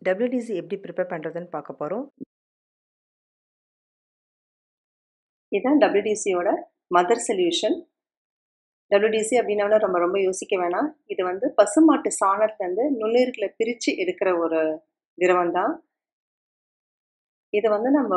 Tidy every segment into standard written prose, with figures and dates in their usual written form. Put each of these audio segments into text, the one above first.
WDC எப்படி prepare பண்ணுறதுன்னு பார்க்க போகிறோம். இதுதான் WDCயோட மதர் சொல்யூஷன். WDC அப்படின்னா ரொம்ப ரொம்ப யோசிக்க வேணாம். இது வந்து பசுமாட்டு சாணத்துலேருந்து நுண்ணுயிர்களை பிரித்து எடுக்கிற ஒரு திரவம் தான். இதை வந்து நம்ம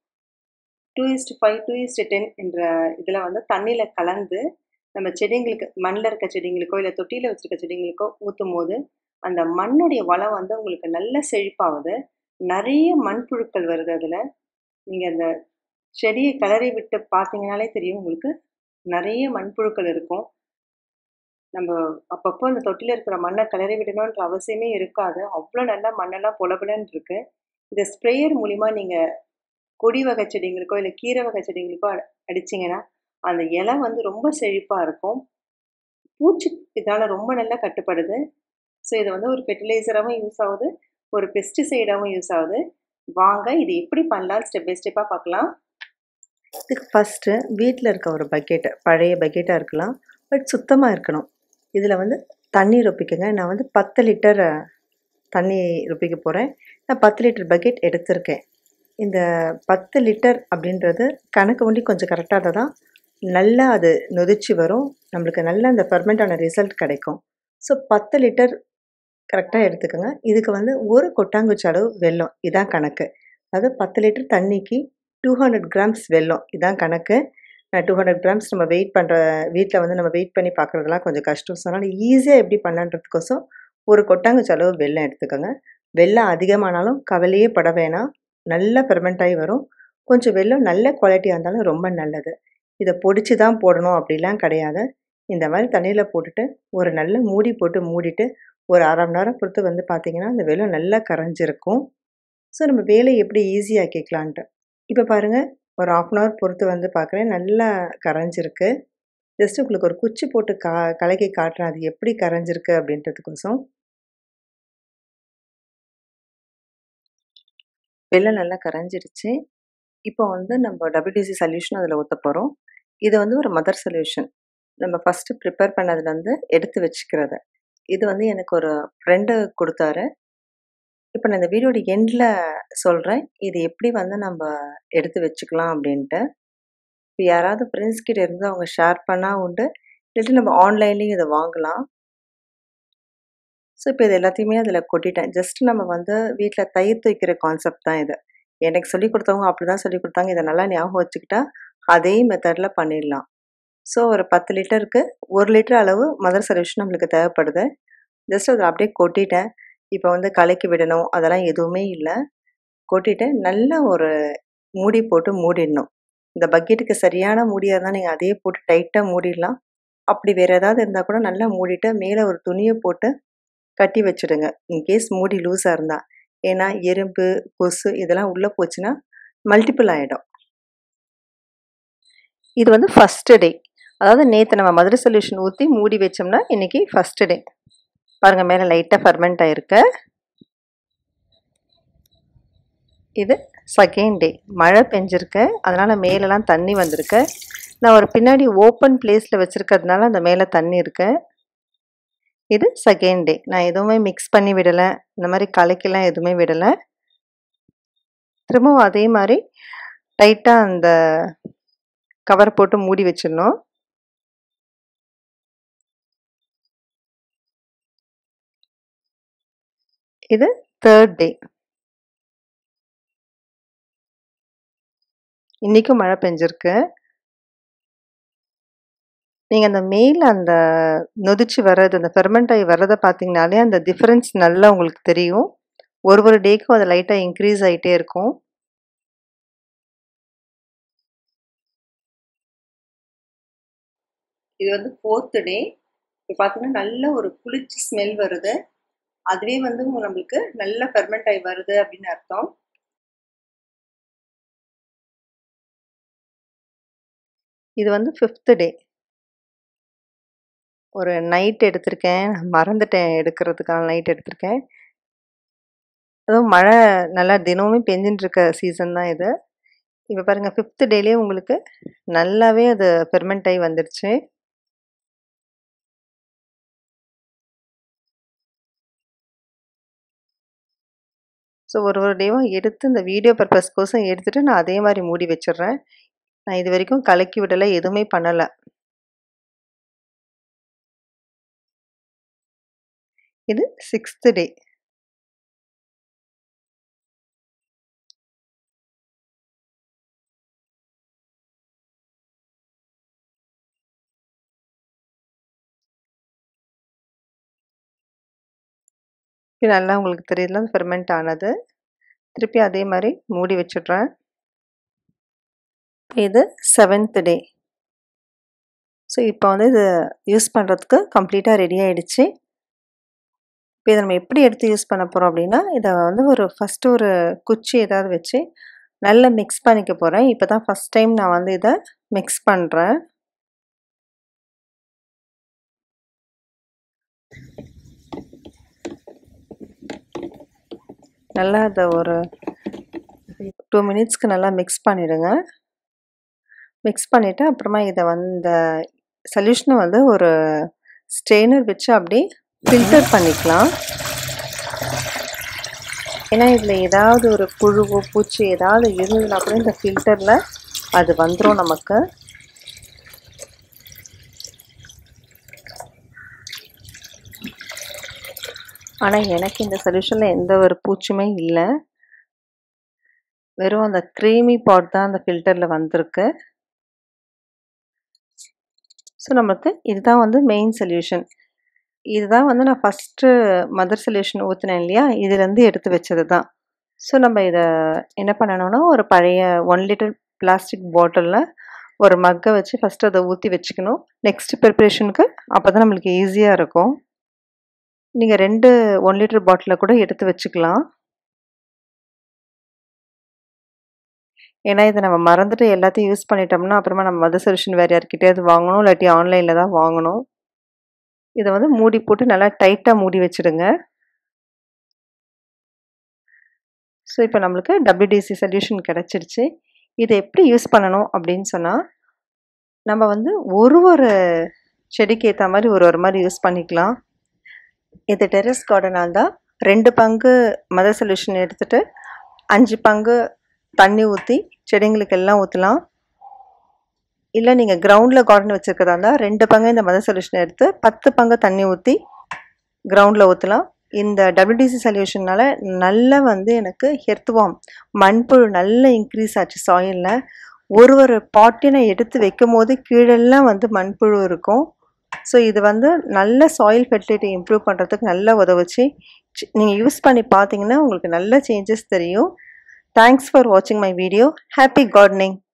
2:5 2:10 என்ற இதில் வந்து தண்ணியில் கலந்து நம்ம செடிங்களுக்கு, மண்ணில் இருக்க செடிங்களுக்கோ இல்லை தொட்டியில் வச்சுருக்க செடிங்களுக்கோ ஊற்றும் போது அந்த மண்ணுடைய வளம் வந்து உங்களுக்கு நல்ல செழிப்பாகுது. நிறைய மண்புழுக்கள் வருது. அதில் நீங்கள் அந்த செடியை கிளறி விட்டு பார்த்தீங்கனாலே தெரியும், உங்களுக்கு நிறைய மண்புழுக்கள் இருக்கும். நம்ம அப்பப்போ அந்த தொட்டியில் இருக்கிற மண்ணை கிளறி விடணுன்ற அவசியமே இருக்காது. அவ்வளோ நல்லா மண்ணெல்லாம் பொலபலன்னு இருக்கு. இதை ஸ்ப்ரேயர் மூலிமா நீங்கள் கொடி வகை செடிங்களுக்கோ இல்லை கீரை வகை செடிங்களுக்கோ அடிச்சிங்கன்னா அந்த இலை வந்து ரொம்ப செழிப்பாக இருக்கும். பூச்சி இதனால் ரொம்ப நல்லா கட்டுப்படுது. ஸோ இது வந்து ஒரு ஃபெர்டிலைசராகவும் யூஸ் ஆகுது, ஒரு பெஸ்டிசைடாகவும் யூஸ் ஆகுது. வாங்க இது எப்படி பண்ணலாம் ஸ்டெப் பை ஸ்டெப்பாக பார்க்கலாம். இதுக்கு ஃபஸ்ட்டு வீட்டில் இருக்க ஒரு பக்கெட்டு, பழைய பக்கெட்டாக இருக்கலாம், பட் சுத்தமாக இருக்கணும். இதில் வந்து தண்ணி ரொப்பிக்கங்க. நான் வந்து 10 லிட்டர் தண்ணி ரொப்பிக்க போகிறேன். நான் 10 லிட்டர் பக்கெட் எடுத்திருக்கேன். இந்த 10 லிட்டர் அப்படின்றது கணக்கு ஒண்டி கொஞ்சம் கரெக்டாக தான் நல்லா அது நொதிச்சு வரும். நம்மளுக்கு நல்ல அந்த ஃபெர்மெண்டான ரிசல்ட் கிடைக்கும். ஸோ 10 லிட்டர் கரெக்டாக எடுத்துக்கோங்க. இதுக்கு வந்து ஒரு கொட்டாங்குச்சி அளவு வெல்லம், இதான் கணக்கு. அதாவது 10 லிட்டர் தண்ணிக்கு 200 கிராம்ஸ் வெல்லம், இதான் கணக்கு. 200 கிராம்ஸ் நம்ம வெயிட் பண்ணுற வீட்டில் வந்து நம்ம வெயிட் பண்ணி பார்க்குறதுலாம் கொஞ்சம் கஷ்டம். ஸோ அதனால் ஈஸியாக எப்படி பண்ணலான்றதுக்கோசம் ஒரு கொட்டாங்குச்சி அளவு வெல்லம் எடுத்துக்கோங்க. வெல்லம் அதிகமானாலும் கவலையே பட வேணாம், நல்லா ஃபெர்மெண்ட் ஆகி வரும். கொஞ்சம் வெல்லம் நல்ல குவாலிட்டியாக இருந்தாலும் ரொம்ப நல்லது. இதை பொடிச்சு தான் போடணும் அப்படிலாம் கிடையாது. இந்த மாதிரி தண்ணியில் போட்டுட்டு ஒரு நல்ல மூடி போட்டு மூடிட்டு ஒரு 1/2 மணி நேரம் பொறுத்து வந்து பார்த்திங்கன்னா அந்த வெல்லம் நல்லா கரைஞ்சிருக்கும். ஸோ நம்ம வேலையை எப்படி ஈஸியாக்கிக்கலான்ட்டு இப்போ பாருங்கள், ஒரு 1/2 மணி நேரம் பொறுத்து வந்து பார்க்குறேன், நல்லா கரைஞ்சிருக்கு. ஜஸ்ட் உங்களுக்கு ஒரு குச்சி போட்டு கலக்கி காட்டுறேன் அது எப்படி கரைஞ்சிருக்கு அப்படின்றதுக்கோசம். வெல்லம் நல்லா கரைஞ்சிருச்சு. இப்போ வந்து நம்ம WDC சொல்யூஷன் அதில் ஊற்ற போகிறோம். இது வந்து ஒரு மதர் சொல்யூஷன். நம்ம ஃபஸ்ட்டு ப்ரிப்பேர் பண்ணதுலேருந்து எடுத்து வச்சுக்கிறது. இது வந்து எனக்கு ஒரு ஃப்ரெண்டு கொடுத்தாரு. இப்போ நான் இந்த வீடியோட எண்டில் சொல்கிறேன், இது எப்படி வந்து நம்ம எடுத்து வச்சுக்கலாம் அப்படின்ட்டு. இப்போ யாராவது ஃப்ரெண்ட்ஸ் கிட்ட இருந்து அவங்க ஷேர் பண்ணால் உண்டு, இல்லாட்டி நம்ம ஆன்லைன்லேயும் இதை வாங்கலாம். ஸோ இப்போ இது எல்லாத்தையுமே அதில் கொட்டிட்டேன். ஜஸ்ட் நம்ம வந்து வீட்டில் தயிர் துவைக்கிற கான்செப்ட் தான் இது. எனக்கு சொல்லிக் கொடுத்தவங்க அப்படி தான் சொல்லிக் கொடுத்தாங்க. இதை நல்லா ஞாபகம் வச்சுக்கிட்டா அதே மெத்தடில் பண்ணிடலாம். ஸோ ஒரு 10 லிட்டருக்கு 1 லிட்டர் அளவு மதர் சொல்யூஷன் நம்மளுக்கு தேவைப்படுது. ஜஸ்ட் அதை அப்படியே கொட்டிட்டேன். இப்போ வந்து கலக்கி விடணும் அதெல்லாம் எதுவுமே இல்லை. கொட்டிட்டு நல்லா ஒரு மூடி போட்டு மூடிடணும். இந்த பக்கெட்டுக்கு சரியான மூடியாக இருந்தால் நீங்கள் அதையே போட்டு டைட்டாக மூடிடலாம். அப்படி வேறு ஏதாவது இருந்தால் கூட நல்லா மூடிட்டு மேலே ஒரு துணியை போட்டு கட்டி வச்சுடுங்க, இன்கேஸ் மூடி லூஸாக இருந்தால். ஏன்னா எறும்பு, கொசு இதெல்லாம் உள்ளே போச்சுன்னா மல்டிபிள் ஆகிடும். இது வந்து ஃபஸ்ட்டு டே, அதாவது நேற்று நம்ம மதர் சொல்யூஷன் ஊற்றி மூடி வச்சோம்னா இன்றைக்கி ஃபஸ்ட்டு டே. பாருங்கள், மேலே லைட்டாக ஃபெர்மெண்ட் ஆகிருக்கு. இது செகண்ட் டே. மழை பெஞ்சிருக்கு, அதனால் மேலெலாம் தண்ணி வந்திருக்கு. நான் ஒரு பின்னாடி ஓப்பன் பிளேஸில் வச்சுருக்கிறதுனால அந்த மேலே தண்ணி இருக்கு. இது செகண்ட் டே. நான் எதுவுமே மிக்ஸ் பண்ணி விடலை, இந்த மாதிரி கலக்கிலாம் எதுவுமே விடலை. திரும்பவும் அதே மாதிரி டைட்டாக அந்த கவர் போட்டு மூடி வச்சிடணும். இது தேர்ட் டே. இன்றைக்கும் மழை பெஞ்சிருக்கு. நீங்கள் அந்த மேலே அந்த நொதிச்சு வர்றது, அந்த ஃபெர்மெண்ட் ஆகி வர்றதை பார்த்தீங்கனாலே அந்த டிஃப்ரென்ஸ் நல்லா உங்களுக்கு தெரியும். ஒரு டேக்கும் அது லைட்டாக இன்க்ரீஸ் ஆகிட்டே இருக்கும். இது வந்து 4th டே. இப்போ பார்த்தீங்கன்னா நல்ல ஒரு குளிர்ச்சி ஸ்மெல் வருது. அதுவே வந்து நம்மளுக்கு நல்ல ஃபெர்மெண்ட் ஆகி வருது அப்படின்னு அர்த்தம். இது வந்து 5th டே. ஒரு நைட் எடுத்திருக்கேன், மறந்துட்டேன் எடுக்கிறதுக்கான நைட் எடுத்திருக்கேன். அதுவும் மழை நல்லா தினமும் பெஞ்சின்னு இருக்க சீசன் தான் இது. இப்போ பாருங்கள், 5th டேலேயே உங்களுக்கு நல்லாவே அது ஃபெர்மெண்ட் ஆகி வந்துடுச்சு. ஸோ ஒரு டேவும் எடுத்து இந்த வீடியோ பர்பஸ்க்கோசம் எடுத்துட்டு நான் அதே மாதிரி மூடி வச்சிடுறேன். நான் இது வரைக்கும் கலக்கி விடலை, எதுவுமே பண்ணலை. இது 6th டே. இது நல்லா உங்களுக்கு தெரியுதுல ஃபெர்மெண்ட் ஆனது. திருப்பி அதே மாதிரி மூடி வச்சிடுறேன். இது 7th டே. ஸோ இப்போ வந்து இது யூஸ் பண்ணுறதுக்கு கம்ப்ளீட்டாக ரெடி ஆகிடுச்சு. இப்போ இதை நம்ம எப்படி எடுத்து யூஸ் பண்ண போகிறோம் அப்படின்னா, இதை வந்து ஃபஸ்ட்டு ஒரு குச்சி ஏதாவது வச்சு நல்லா மிக்ஸ் பண்ணிக்க போகிறேன். இப்போ தான் ஃபஸ்ட் டைம் நான் வந்து இதை மிக்ஸ் பண்ணுறேன். நல்லா அதை ஒரு 2 மினிட்ஸ்க்கு நல்லா மிக்ஸ் பண்ணிவிடுங்க. மிக்ஸ் பண்ணிவிட்டு அப்புறமா இதை இந்த சொல்யூஷனை வந்து ஒரு ஸ்ட்ரெயினர் வச்சு அப்படியே ஃபில்டர் பண்ணிக்கலாம். ஏன்னா இதில் ஏதாவது ஒரு புழுவோ பூச்சி ஏதாவது இருந்ததுன்னா கூட இந்த ஃபில்டரில் அது வந்துடும் நமக்கு. ஆனால் எனக்கு இந்த சொல்யூஷனில் எந்த ஒரு பூச்சுமே இல்லை. வெறும் அந்த க்ரீமி பாட் தான் அந்த ஃபில்டரில் வந்திருக்கு. ஸோ நமக்கு இதுதான் வந்து மெயின் சொல்யூஷன். இதுதான் வந்து நான் ஃபஸ்ட்டு மதர் சொல்யூஷன் ஊற்றினேன் இல்லையா, இதுலேருந்து எடுத்து வச்சது தான். ஸோ நம்ம இதை என்ன பண்ணணும்னா, ஒரு பழைய 1 லிட்டர் பிளாஸ்டிக் பாட்டிலில் ஒரு மக்கை வச்சு ஃபஸ்ட்டு அதை ஊற்றி வச்சுக்கணும். நெக்ஸ்ட் ப்ரிப்ரேஷனுக்கு அப்போ தான் நம்மளுக்கு ஈஸியாக இருக்கும். நீங்கள் 2 1 லிட்டர் பாட்டிலில் கூட எடுத்து வச்சுக்கலாம். ஏன்னா இதை நம்ம மறந்துட்டு எல்லாத்தையும் யூஸ் பண்ணிட்டோம்னா அப்புறமா நம்ம மதர் சொல்யூஷன் வேறு யார்கிட்டயாவது வாங்கணும், இல்லாட்டி ஆன்லைனில் தான் வாங்கணும். இதை வந்து மூடி போட்டு நல்லா டைட்டாக மூடி வச்சுடுங்க. ஸோ இப்போ நம்மளுக்கு WDC சொல்யூஷன் கிடச்சிருச்சு. இதை எப்படி யூஸ் பண்ணணும் அப்படின்னு சொன்னால், நம்ம வந்து ஒரு செடிக்கு ஏற்ற மாதிரி ஒரு மாதிரி யூஸ் பண்ணிக்கலாம். இது டெரஸ் கார்டனாக இருந்தால் 2 பங்கு மதர் சொல்யூஷன் எடுத்துகிட்டு 5 பங்கு தண்ணி ஊற்றி செடிங்களுக்கு எல்லாம் ஊற்றலாம். இல்லை நீங்கள் கிரவுண்டில் கார்டன் வச்சுருக்கிறதா இருந்தால் 2 பங்கு இந்த மதர் சொல்யூஷனை எடுத்து 10 பங்கு தண்ணி ஊற்றி கிரவுண்டில் ஊற்றலாம். இந்த WDC சொல்யூஷனால் நல்லா வந்து எனக்கு எர்த்வார்ம் மண்புழு நல்லா இன்க்ரீஸ் ஆச்சு சாயிலில். ஒரு பாட்டையும் நான் எடுத்து வைக்கும் போது கீழெல்லாம் வந்து மண்புழு இருக்கும். ஸோ இது வந்து நல்ல சாயில் ஃபெர்டிலிட்டி இம்ப்ரூவ் பண்ணுறதுக்கு நல்லா உதவுச்சு. நீங்கள் யூஸ் பண்ணி பார்த்தீங்கன்னா உங்களுக்கு நல்ல சேஞ்சஸ் தெரியும். தேங்க்ஸ் ஃபார் வாட்சிங் மை வீடியோ. Happy gardening.